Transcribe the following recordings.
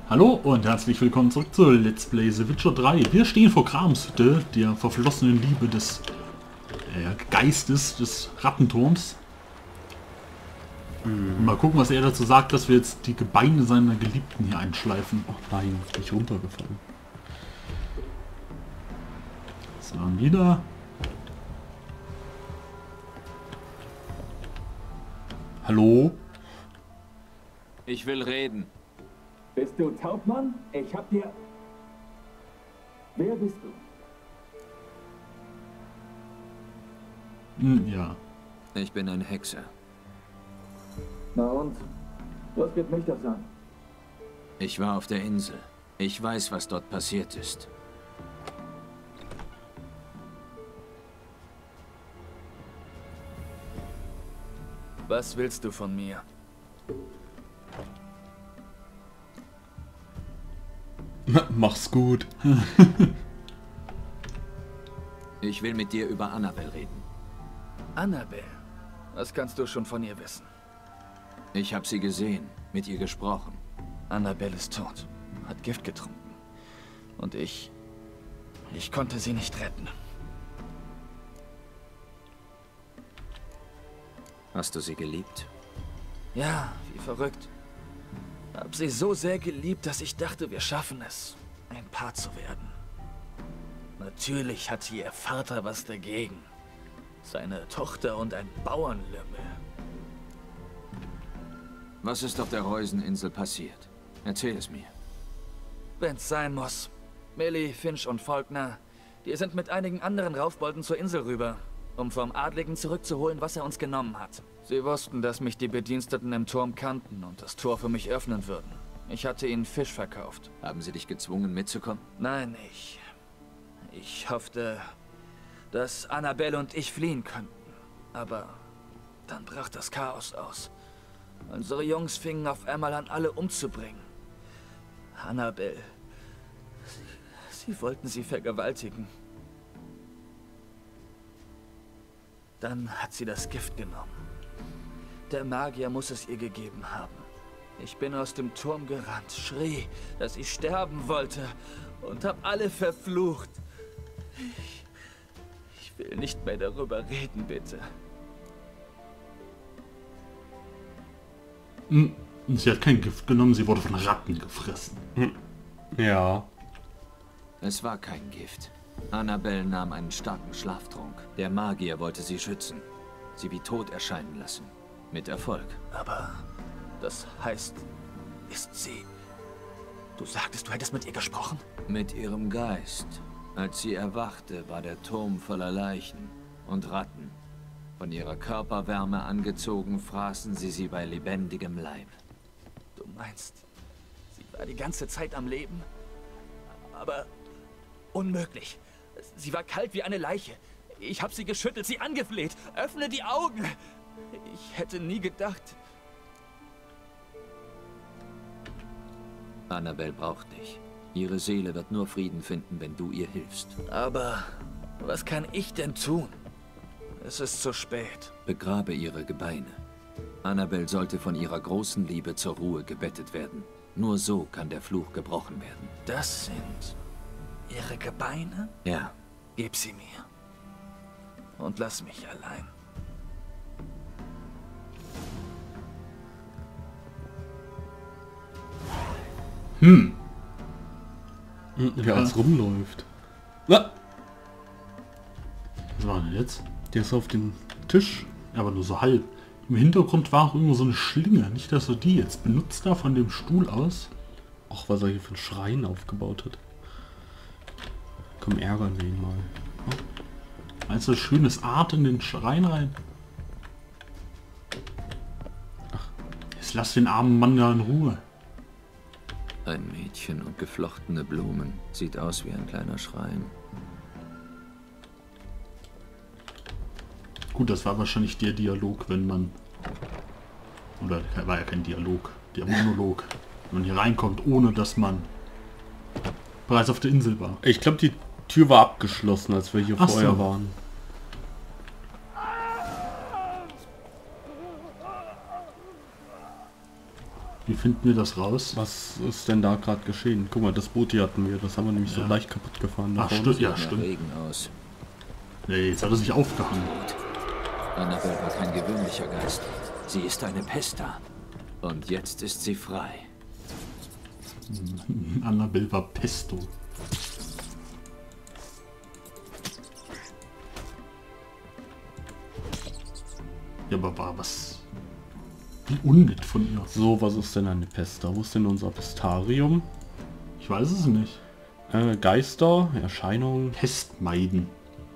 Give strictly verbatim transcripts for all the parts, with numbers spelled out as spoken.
Hallo und herzlich willkommen zurück zu Let's Play The Witcher drei. Wir stehen vor Gramshütte, der verflossenen Liebe des äh, Geistes des Rattenturms. Mhm. Und mal gucken, was er dazu sagt, dass wir jetzt die Gebeine seiner Geliebten hier einschleifen. Ach nein, ist nicht runtergefallen. So, und wieder. Hallo? Ich will reden. Bist du taub, Mann? Ich hab dir... Wer bist du? Hm, ja. Ich bin ein Hexer. Na und? Was geht mich das an? Ich war auf der Insel. Ich weiß, was dort passiert ist. Was willst du von mir? Mach's gut. Ich will mit dir über Annabel reden. Annabel? Was kannst du schon von ihr wissen? Ich habe sie gesehen, mit ihr gesprochen. Annabel ist tot, hat Gift getrunken. Und ich... ich konnte sie nicht retten. Hast du sie geliebt? Ja, wie verrückt. Hab sie so sehr geliebt, dass ich dachte, wir schaffen es, ein Paar zu werden. Natürlich hatte ihr Vater was dagegen. Seine Tochter und ein Bauernlümmel. Was ist auf der Reuseninsel passiert? Erzähl es mir. Wenn's sein muss. Millie, Finch und Faulkner, die sind mit einigen anderen Raufbolden zur Insel rüber, um vom Adligen zurückzuholen, was er uns genommen hat. Sie wussten, dass mich die Bediensteten im Turm kannten und das Tor für mich öffnen würden. Ich hatte ihnen Fisch verkauft. Haben sie dich gezwungen, mitzukommen? Nein, ich... Ich hoffte, dass Annabelle und ich fliehen könnten. Aber dann brach das Chaos aus. Unsere Jungs fingen auf einmal an, alle umzubringen. Annabelle... Sie, sie wollten sie vergewaltigen. Dann hat sie das Gift genommen. Der Magier muss es ihr gegeben haben. Ich bin aus dem Turm gerannt, schrie, dass ich sterben wollte und hab alle verflucht. Ich, ich will nicht mehr darüber reden, bitte. Hm. Sie hat kein Gift genommen, sie wurde von Ratten gefressen. Hm. Ja. Es war kein Gift. Annabelle nahm einen starken Schlaftrunk. Der Magier wollte sie schützen. Sie wie tot erscheinen lassen. Mit Erfolg. Aber das heißt, ist sie... Du sagtest, du hättest mit ihr gesprochen? Mit ihrem Geist. Als sie erwachte, war der Turm voller Leichen und Ratten. Von ihrer Körperwärme angezogen, fraßen sie sie bei lebendigem Leib. Du meinst, sie war die ganze Zeit am Leben? Aber unmöglich. Sie war kalt wie eine Leiche. Ich habe sie geschüttelt, sie angefleht. Öffne die Augen! Ich hätte nie gedacht... Annabelle braucht dich. Ihre Seele wird nur Frieden finden, wenn du ihr hilfst. Aber was kann ich denn tun? Es ist zu spät. Begrabe ihre Gebeine. Annabelle sollte von ihrer großen Liebe zur Ruhe gebettet werden. Nur so kann der Fluch gebrochen werden. Das sind ihre Gebeine? Ja. Gib sie mir. Und lass mich allein. Hm. Wer als rumläuft. Na, Was war denn jetzt? der ist auf den Tisch. Aber nur so halb. Im Hintergrund war auch irgendwo so eine Schlinge. Nicht, dass er die jetzt benutzt da von dem Stuhl aus. Ach, was er hier für einen Schrein aufgebaut hat. Komm, ärgern wir ihn mal. Meinst du, schönes Art in den Schrein rein? Ach, jetzt lass den armen Mann da in Ruhe. Ein Mädchen und geflochtene Blumen. Sieht aus wie ein kleiner Schrein. Gut, das war wahrscheinlich der Dialog, wenn man... Oder war ja kein Dialog, der Monolog. Wenn man hier reinkommt, ohne dass man bereits auf der Insel war. Ich glaube, die Tür war abgeschlossen, als wir hier Ach vorher so. waren. Wie finden wir das raus? Was ist denn da gerade geschehen? Guck mal, das Boot hier hatten wir. Das haben wir nämlich so Ja. leicht kaputt gefahren. da Ach, vorne. stimmt, ja, Nach stimmt. Regen aus. Nee, jetzt hat er sich aufgehangen. Annabelle war kein gewöhnlicher Geist. Sie ist eine Pesta. Und jetzt ist sie frei. Annabelle war Pesto. Ja, aber war was... Wie unnett von ihr. So, was ist denn eine Pesta? Wo ist denn unser Pestarium? Ich weiß es nicht. Äh, Geister, Erscheinungen. Pest meiden.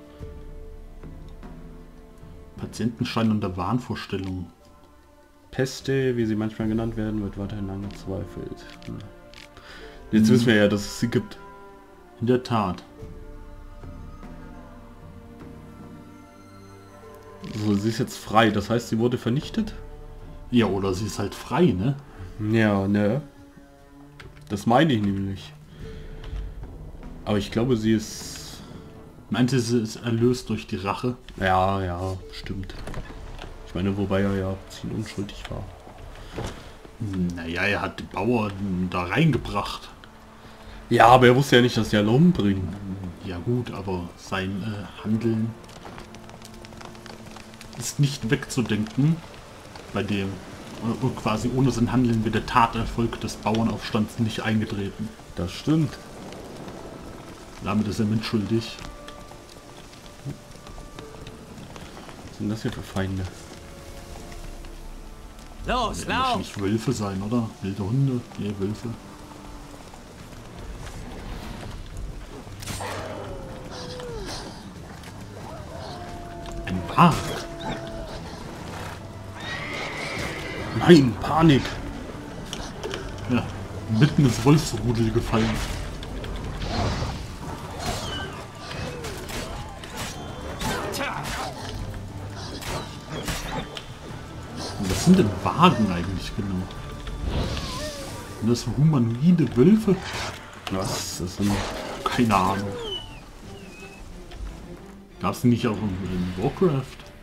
Patientenschein unter Wahnvorstellungen. Peste, wie sie manchmal genannt werden, wird weiterhin angezweifelt. Hm. Jetzt wissen wir ja, dass es sie gibt. In der Tat. So, sie ist jetzt frei. Das heißt, sie wurde vernichtet? Ja, oder sie ist halt frei, ne? Ja, ne. Das meine ich nämlich. Aber ich glaube, sie ist... Meinte sie ist erlöst durch die Rache? Ja, ja, stimmt. Ich meine, wobei er ja ziemlich unschuldig war. Naja, er hat die Bauern da reingebracht. Ja, aber er wusste ja nicht, dass die alle umbringen. Ja gut, aber sein äh, Handeln ist nicht wegzudenken, bei dem äh, quasi ohne sein Handeln wird der Taterfolg des Bauernaufstands nicht eingetreten. Das stimmt. Damit ist er mitschuldig. Was sind das hier für Feinde? Los, Werden wahrscheinlich Wölfe sein, oder? Wilde Hunde? Nee, Wölfe. Ein Bart. Nein, Panik! Ja, mitten ins Wolfsrudel gefallen. Was sind denn Wagen eigentlich genau? Sind das humanoide Wölfe? Was? Das sind... Keine Ahnung. Gab es nicht auch in, in Warcraft?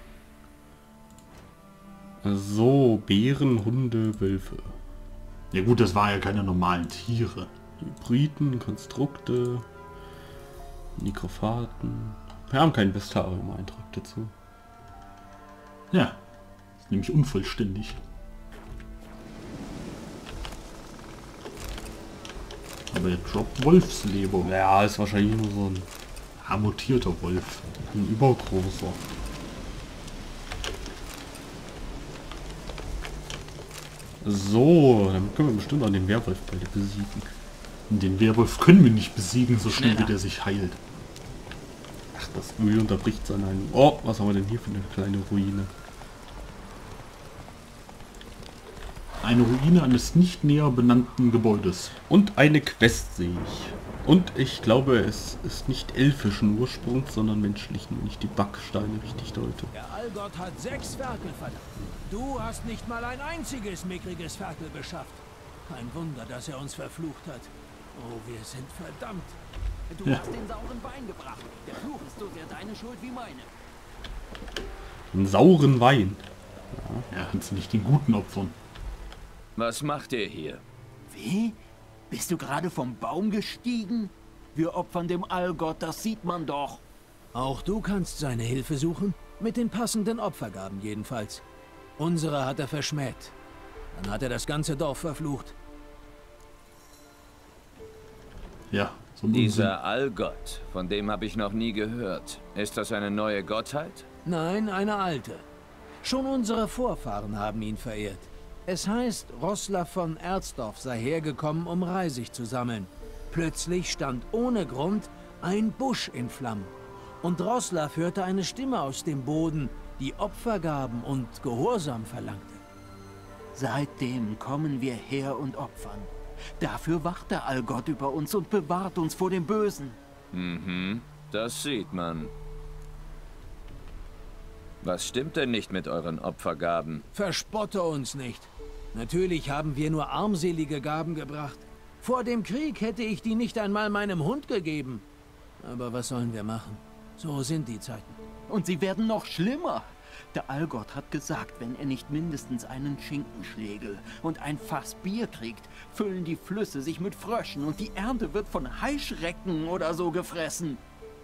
So, Bären, Hunde, Wölfe. Ja gut, das waren ja keine normalen Tiere. Hybriden, Konstrukte, Nekrophaten. Wir haben keinen Bestarium-Eintrag dazu. Ja, ist nämlich unvollständig. Aber er droppt Wolfsleber. Ja, ist wahrscheinlich nur so ein, Ah, mutierter Wolf. ein übergroßer. So, dann können wir bestimmt auch den Werwolf bald besiegen. Und den Werwolf können wir nicht besiegen, so schnell wie der sich heilt. Ach, das Öl unterbricht seinen... einen. Oh, was haben wir denn hier für eine kleine Ruine? Eine Ruine eines nicht näher benannten Gebäudes. Und eine Quest sehe ich. Und ich glaube, es ist nicht elfischen Ursprungs, sondern menschlichen, wenn ich die Backsteine richtig deute. Der Allgott hat sechs Ferkel verlangt. Du hast nicht mal ein einziges mickriges Ferkel beschafft. Kein Wunder, dass er uns verflucht hat. Oh, wir sind verdammt. Du Ja. hast den sauren Wein gebracht. Der Fluch ist so sehr deine Schuld wie meine. Einen sauren Wein. Ja, kannst du nicht den Guten opfern. Was macht ihr hier? Wie? Bist du gerade vom Baum gestiegen? Wir opfern dem Allgott, das sieht man doch. Auch du kannst seine Hilfe suchen. Mit den passenden Opfergaben jedenfalls. Unsere hat er verschmäht. Dann hat er das ganze Dorf verflucht. Ja, so ein Unsinn. Dieser Allgott, von dem habe ich noch nie gehört. Ist das eine neue Gottheit? Nein, eine alte. Schon unsere Vorfahren haben ihn verehrt. Es heißt, Roßlaff von Erzdorf sei hergekommen, um Reisig zu sammeln. Plötzlich stand ohne Grund ein Busch in Flammen. Und Roßlaff hörte eine Stimme aus dem Boden, die Opfergaben und Gehorsam verlangte. Seitdem kommen wir her und opfern. Dafür wacht der Allgott über uns und bewahrt uns vor dem Bösen. Mhm, das sieht man. Was stimmt denn nicht mit euren Opfergaben? Verspotte uns nicht. Natürlich haben wir nur armselige Gaben gebracht. Vor dem Krieg hätte ich die nicht einmal meinem Hund gegeben. Aber was sollen wir machen? So sind die Zeiten. Und sie werden noch schlimmer. Der Allgott hat gesagt, wenn er nicht mindestens einen Schinkenschlegel und ein Fass Bier kriegt, füllen die Flüsse sich mit Fröschen und die Ernte wird von Heuschrecken oder so gefressen.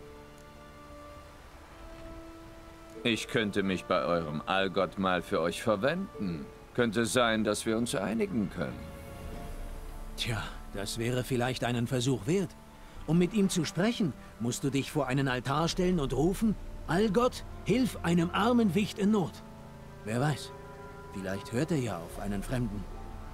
Ich könnte mich bei eurem Allgott mal für euch verwenden. Könnte sein, dass wir uns einigen können. Tja, das wäre vielleicht einen Versuch wert. Um mit ihm zu sprechen, musst du dich vor einen Altar stellen und rufen: Allgott, hilf einem armen Wicht in Not. Wer weiß, vielleicht hört er ja auf einen Fremden.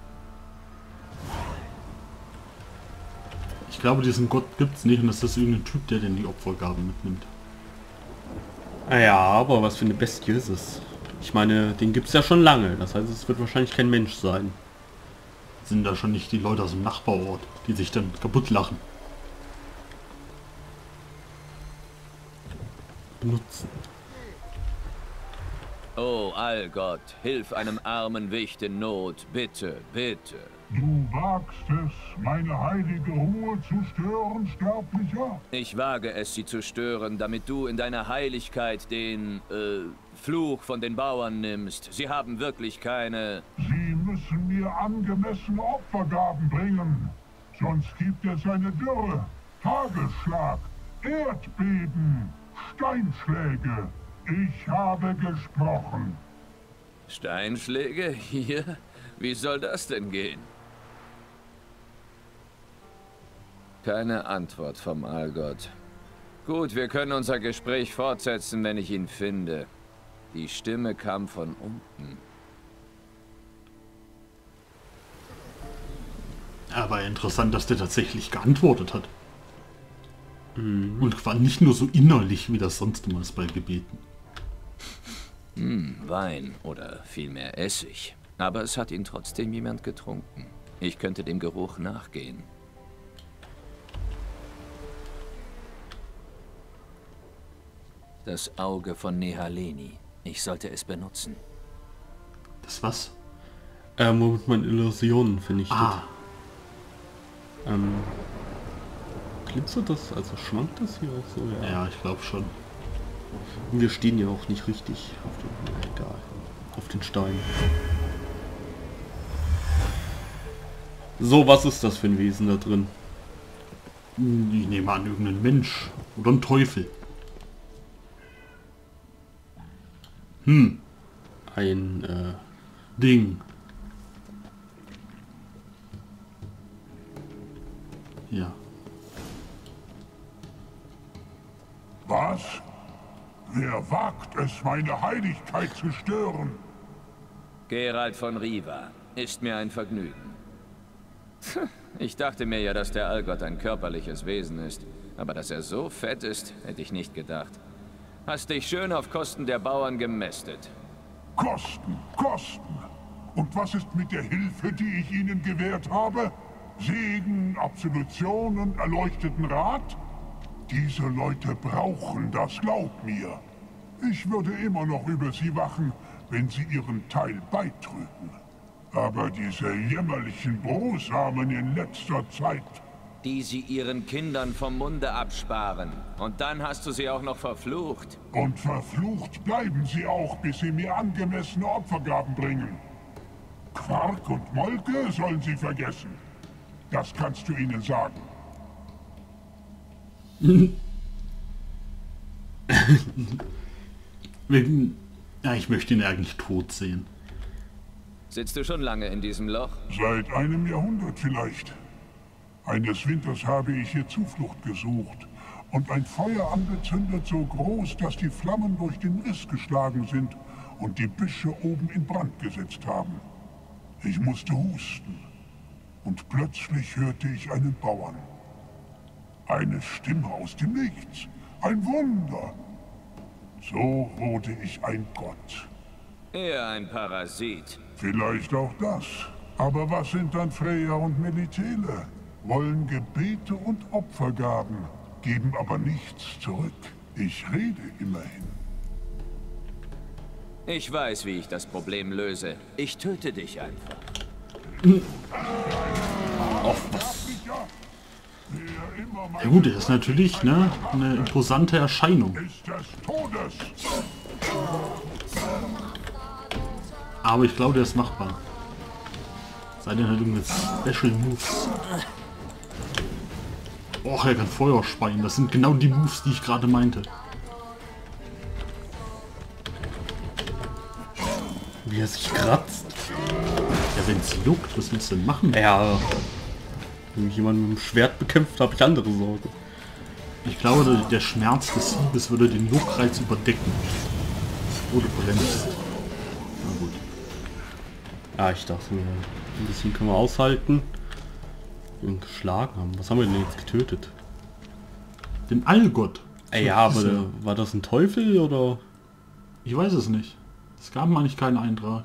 Ich glaube, diesen Gott gibt's nicht und das ist irgendein Typ, der denn die Opfergaben mitnimmt. Naja, aber was für eine Bestie ist es? Ich meine, den gibt's ja schon lange. Das heißt, es wird wahrscheinlich kein Mensch sein. Sind da schon nicht die Leute aus dem Nachbarort, die sich dann kaputt lachen? Benutzen. Oh, Allgott, hilf einem armen Wicht in Not. Bitte, bitte. Du wagst es, meine heilige Ruhe zu stören, Sterblicher? Ich wage es, sie zu stören, damit du in deiner Heiligkeit den, äh, Fluch von den Bauern nimmst. Sie haben wirklich keine... Sie müssen mir angemessene Opfergaben bringen. Sonst gibt es eine Dürre, Hagelschlag, Erdbeben, Steinschläge. Ich habe gesprochen. Steinschläge? Hier? Wie soll das denn gehen? Keine Antwort vom Allgott. Gut, wir können unser Gespräch fortsetzen, wenn ich ihn finde. Die Stimme kam von unten. Aber interessant, dass der tatsächlich geantwortet hat. Mhm. Und war nicht nur so innerlich, wie das sonst immer ist bei Gebeten. Hm, Wein oder vielmehr Essig. Aber es hat ihn trotzdem jemand getrunken. Ich könnte dem Geruch nachgehen. Das Auge von Nehaleni. Ich sollte es benutzen. Das was? Ähm, womit man Illusionen vernichtet. Ah. Ähm, glitzert das? Also schwankt das hier auch so? Ja, Ja, ich glaube schon. Und wir stehen ja auch nicht richtig auf den, na, egal, auf den Stein. So, was ist das für ein Wesen da drin? Ich nehme an, irgendein Mensch. Oder ein Teufel. Hm, Ein, äh, Ding. Ja. Was? Wer wagt es, meine Heiligkeit zu stören? Geralt von Riva. Ist mir ein Vergnügen. Ich dachte mir ja, dass der Allgott ein körperliches Wesen ist. Aber dass er so fett ist, hätte ich nicht gedacht. Hast dich schön auf Kosten der Bauern gemästet. Kosten, Kosten. Und was ist mit der Hilfe, die ich ihnen gewährt habe? Segen, Absolution und erleuchteten Rat? Diese Leute brauchen das, glaub mir. Ich würde immer noch über sie wachen, wenn sie ihren Teil beitrügen. Aber diese jämmerlichen Brosamen in letzter Zeit... Die sie ihren Kindern vom Munde absparen. Und dann hast du sie auch noch verflucht. Und verflucht bleiben sie auch, bis sie mir angemessene Opfergaben bringen. Quark und Molke sollen sie vergessen. Das kannst du ihnen sagen. Ja, ich möchte ihn eigentlich tot sehen. Sitzt du schon lange in diesem Loch? Seit einem Jahrhundert vielleicht. Eines Winters habe ich hier Zuflucht gesucht und ein Feuer angezündet, so groß, dass die Flammen durch den Riss geschlagen sind und die Büsche oben in Brand gesetzt haben. Ich musste husten und plötzlich hörte ich einen Bauern. Eine Stimme aus dem Nichts. Ein Wunder. So wurde ich ein Gott. Eher ein Parasit. Vielleicht auch das. Aber was sind dann Freya und Melitele? Wollen Gebete und Opfergaben, geben aber nichts zurück. Ich rede immerhin. Ich weiß, wie ich das Problem löse. Ich töte dich einfach. auf was? Ja gut, er ist natürlich, ne, eine imposante Erscheinung. Ist des Todes. Aber ich glaube, der ist machbar. Sei denn halt irgendeine Special Moves. Och, er kann Feuer speien. Das sind genau die Moves, die ich gerade meinte. Wie er sich kratzt. Ja, wenn es juckt, was willst du denn machen? Ja. Wenn mich jemand mit dem Schwert bekämpft, habe ich andere Sorge. Ich glaube, der, der Schmerz des Siebes würde den Juckreiz überdecken. Oder bremst. Na gut. Ja, ich dachte mir, ein bisschen können wir aushalten. Den geschlagen haben. Was haben wir denn jetzt getötet? Den Allgott. Ey, ja, aber der, war das ein Teufel oder? Ich weiß es nicht. Es gab eigentlich keinen Eintrag.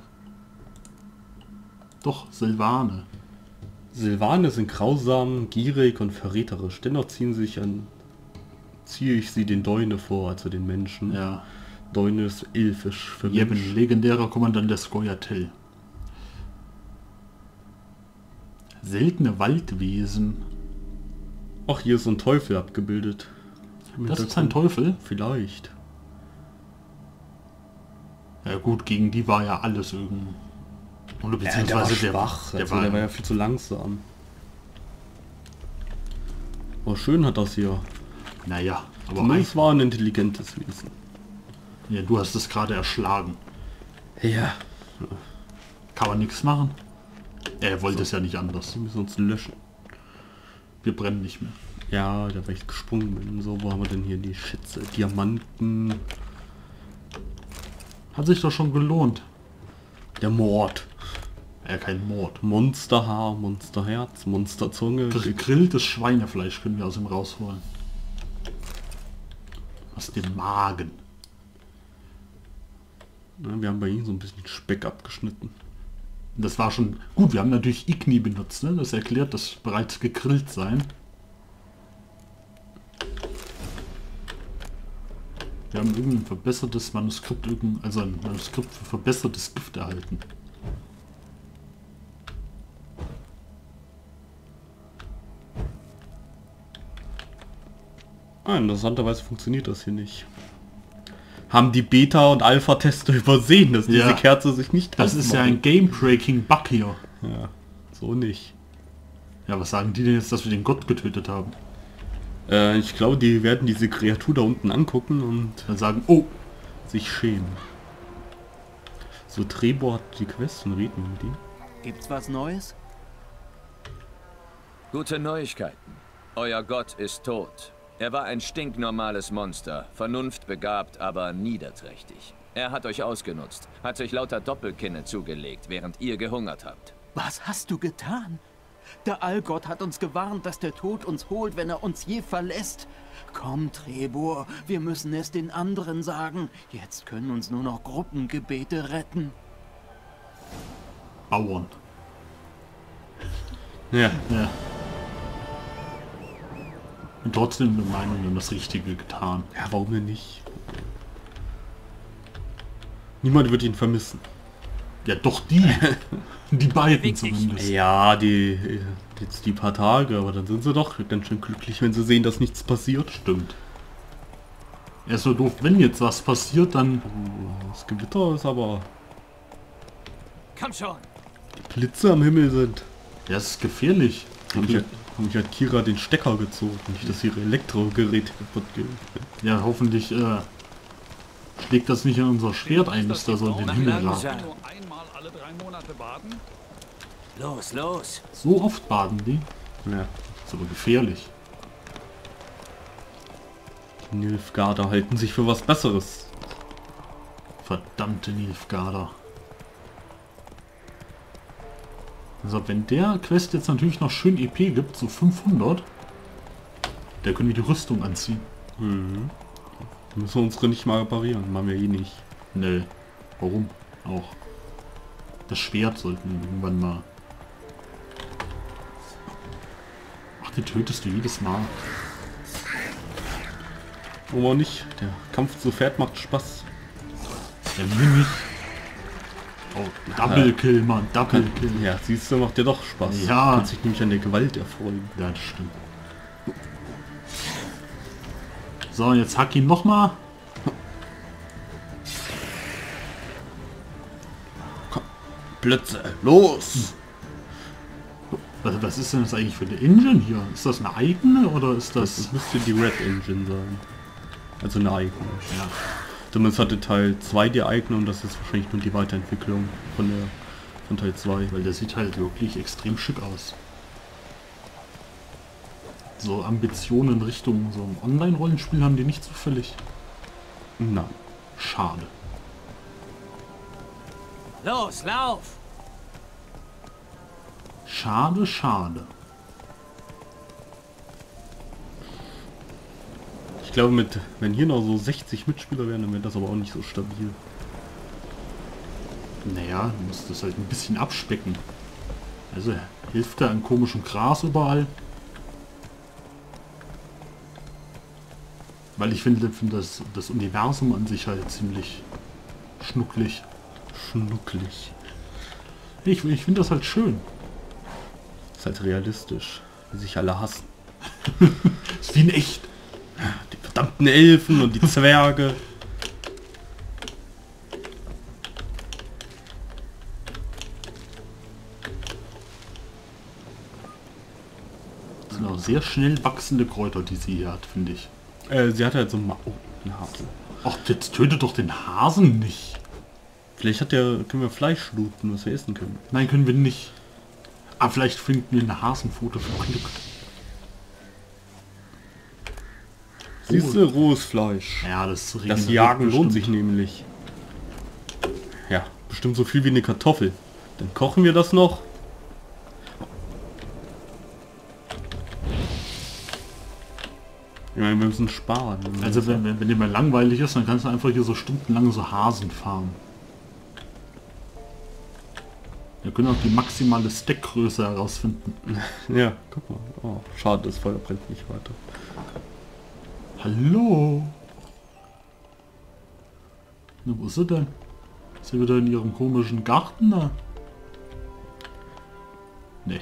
Doch, Silvane. Silvane sind grausam, gierig und verräterisch. Dennoch ziehen sich an... ziehe ich sie den Däune vor, also den Menschen. Ja. Däune ist elfisch für Jeben, Mensch. legendärer Kommandant der Scoia'tael. Seltene Waldwesen. Ach, hier ist so ein Teufel abgebildet. Das ist ein Teufel? Vielleicht. Ja gut, gegen die war ja alles irgendwie... Oder beziehungsweise ja, der war schwach, der, also war, der war ja viel zu langsam. Oh, schön hat das hier. Naja, aber Zumindest war ein intelligentes Wesen. ja, du hast es gerade erschlagen. Ja. Kann man nichts machen. Er wollte so. Es ja nicht anders. Wir müssen uns löschen. Wir brennen nicht mehr. Ja, da war ich gesprungen bin. So, wo haben wir denn hier die Schätze? Diamanten. Hat sich doch schon gelohnt. Der Mord. Ja, kein Mord. Monsterhaar, Monsterherz, Monsterzunge. Gegrilltes Schweinefleisch können wir aus ihm rausholen. Aus dem Magen. Ja, wir haben bei ihm so ein bisschen Speck abgeschnitten. Das war schon... Gut, wir haben natürlich Igni benutzt, ne? Das erklärt das bereits gegrillt sein. Wir haben irgendein verbessertes Manuskript, also ein Manuskript für verbessertes Gift erhalten. Ah, interessanterweise funktioniert das hier nicht. Haben die Beta- und Alpha-Tester übersehen, dass diese ja, Kerze sich nicht... Das ist ja ein Game-Breaking-Bug hier. Ja, so nicht. Ja, was sagen die denn jetzt, dass wir den Gott getötet haben? Äh, ich glaube, die werden diese Kreatur da unten angucken und dann sagen, oh, sich schämen. So, Trebor hat die Quest und reden mit ihm. Gibt's was Neues? Gute Neuigkeiten. Euer Gott ist tot. Er war ein stinknormales Monster, vernunftbegabt, aber niederträchtig. Er hat euch ausgenutzt, hat sich lauter Doppelkinne zugelegt, während ihr gehungert habt. Was hast du getan? Der Allgott hat uns gewarnt, dass der Tod uns holt, wenn er uns je verlässt. Komm, Trebor, wir müssen es den anderen sagen. Jetzt können uns nur noch Gruppengebete retten. Bauern. Ja. Ja. Und trotzdem der Meinung, wir haben das Richtige getan. Ja, warum denn nicht? Niemand wird ihn vermissen. Ja, doch die. Die beiden zumindest. Ja, die jetzt die paar Tage, aber dann sind sie doch ganz schön glücklich, wenn sie sehen, dass nichts passiert. Stimmt. Er ist so doof, wenn jetzt was passiert, dann... Das Gewitter ist aber... Komm schon! Die Blitze am Himmel sind. Ja, es ist gefährlich. Mich hat, mich hat Kira den Stecker gezogen, nicht dass ihre Elektrogeräte kaputt gehen. Ja, hoffentlich äh, schlägt das nicht in unser Schwert ein, dass da so in den Himmel lag. Los, los! So oft baden die? Ja. Ist aber gefährlich. Die Nilfgaarder halten sich für was Besseres. Verdammte Nilfgaarder. Also wenn der Quest jetzt natürlich noch schön E P gibt, so fünfhundert, der können wir die Rüstung anziehen. Mhm. Müssen wir unsere nicht mal reparieren, machen wir eh nicht. Nee, warum auch? Das Schwert sollten wir irgendwann mal... Ach, die tötest du jedes Mal. Warum nicht? Der Kampf zu Pferd macht Spaß. Ja, mir nicht. Oh, Double Kill, Mann, Double Kill. Ja, siehst du, macht dir doch Spaß. Ja. Kann sich nämlich an der Gewalt erfreuen. Ja, das stimmt. So, jetzt hack ihn noch mal. Blötze, los! Was, was ist denn das eigentlich für eine Engine hier? Ist das eine eigene oder ist das... Das müsste die Red Engine sein. Also eine eigene. Ja. Zumindest hatte Teil zwei die eigene und das ist wahrscheinlich nur die Weiterentwicklung von der von Teil zwei. Weil der sieht halt wirklich extrem schick aus. So Ambitionen in Richtung so ein Online-Rollenspiel haben die nicht zufällig. Nein. Schade. Los, lauf! Schade, schade. Ich glaube, mit wenn hier noch so sechzig Mitspieler wären, dann wäre das aber auch nicht so stabil. Naja, du musst das halt ein bisschen abspecken. Also hilft da an komischem Gras überall. Weil ich finde, find das, das Universum an sich halt ziemlich schnucklig. Schnucklig. Ich, ich finde das halt schön. Ist halt realistisch, wie sich alle hassen. Ist wie in echt. Die verdammten Elfen und die Zwerge. Das sind auch sehr schnell wachsende Kräuter, die sie hier hat, finde ich. Äh, sie hat halt so Ma oh, eine Hase. Ach, jetzt tötet doch den Hasen nicht. Vielleicht hat der, können wir Fleisch looten, was wir essen können. Nein, können wir nicht. Ah, vielleicht finden wir eine Hasenpfote für Glück. Siehst du, rohes Fleisch. Ja, das Das Jagen lohnt sich nämlich. Ja, bestimmt so viel wie eine Kartoffel. Dann kochen wir das noch. Ich meine, wir müssen sparen. Also wenn, wenn, wenn dir mal langweilig ist, dann kannst du einfach hier so stundenlang so Hasen farmen. Wir können auch die maximale Steckgröße herausfinden. Ja, guck mal. Oh, schade, das Feuer brennt nicht weiter. Hallo? Na, wo ist sie denn? Ist sie wieder in ihrem komischen Garten da? Nee.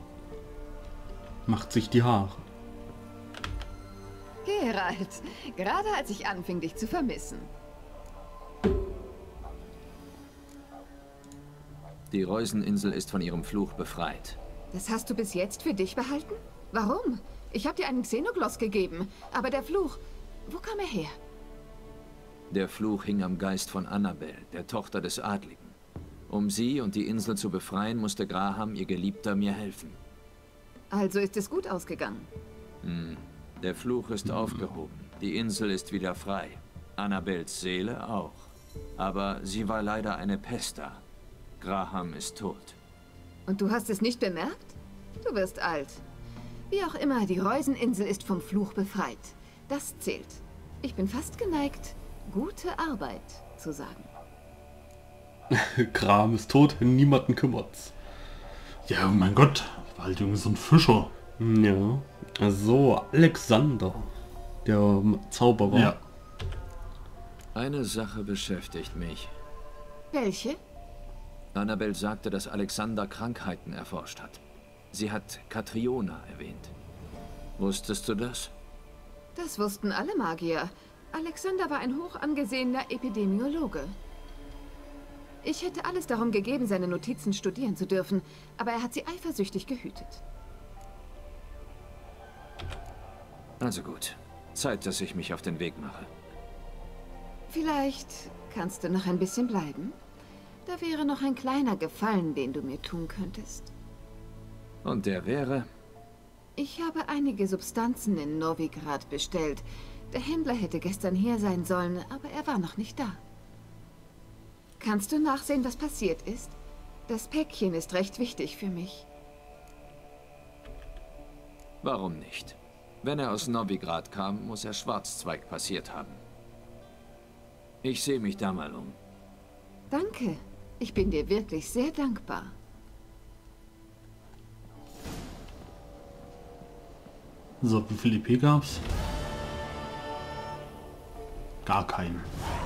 Macht sich die Haare. Geralt, gerade als ich anfing, dich zu vermissen. Die Reuseninsel ist von ihrem Fluch befreit. Das hast du bis jetzt für dich behalten? Warum? Ich habe dir einen Xenogloss gegeben, aber der Fluch, wo kam er her? Der Fluch hing am Geist von Annabel, der Tochter des Adligen. Um sie und die Insel zu befreien, musste Graham, ihr Geliebter, mir helfen. Also ist es gut ausgegangen. Hm. Der Fluch ist aufgehoben. Die Insel ist wieder frei. Annabels Seele auch. Aber sie war leider eine Pesta. Graham ist tot. Und du hast es nicht bemerkt? Du wirst alt. Wie auch immer, die Reuseninsel ist vom Fluch befreit. Das zählt. Ich bin fast geneigt, gute Arbeit zu sagen. Graham ist tot, niemanden kümmert's. Ja, oh mein Gott. War halt irgendwie so ein Fischer. Ja. Also, Alexander. Der Zauberer. Ja. Eine Sache beschäftigt mich. Welche? Annabel sagte, dass Alexander Krankheiten erforscht hat. Sie hat Katriona erwähnt. Wusstest du das? Das wussten alle Magier. Alexander war ein hoch angesehener Epidemiologe. Ich hätte alles darum gegeben, seine Notizen studieren zu dürfen, aber er hat sie eifersüchtig gehütet. Also gut. Zeit, dass ich mich auf den Weg mache. Vielleicht kannst du noch ein bisschen bleiben? Da wäre noch ein kleiner Gefallen, den du mir tun könntest. Und der wäre? Ich habe einige Substanzen in Novigrad bestellt. Der Händler hätte gestern hier sein sollen, aber er war noch nicht da. Kannst du nachsehen, was passiert ist? Das Päckchen ist recht wichtig für mich. Warum nicht? Wenn er aus Novigrad kam, muss er Schwarzzweig passiert haben. Ich sehe mich da mal um. Danke. Ich bin dir wirklich sehr dankbar. So, wie viel I P gab's? Gar keinen.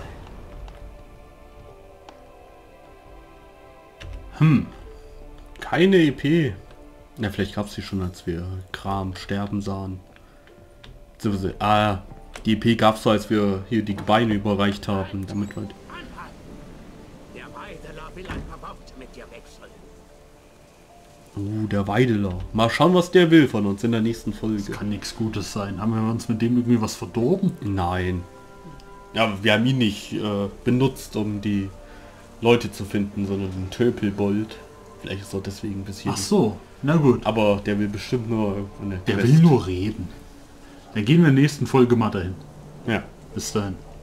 Hm. Keine E P. Ja, vielleicht gab es sie schon, als wir Kram sterben sahen. Ah, die E P gab es so, als wir hier die Gebeine überreicht haben, damit wir... Der Weideler will ein paar Worte mit dir wechseln. Uh, der Weideler. Mal schauen, was der will von uns in der nächsten Folge. Kann nichts Gutes sein. Haben wir uns mit dem irgendwie was verdorben? Nein. Ja, wir haben ihn nicht äh, benutzt, um die Leute zu finden, sondern den Töpelbold. Vielleicht ist er deswegen ein bisschen... Ach so, na gut. Aber der will bestimmt nur eine Der Quest. will nur reden. Dann gehen wir in der nächsten Folge mal dahin. Ja. Bis dahin.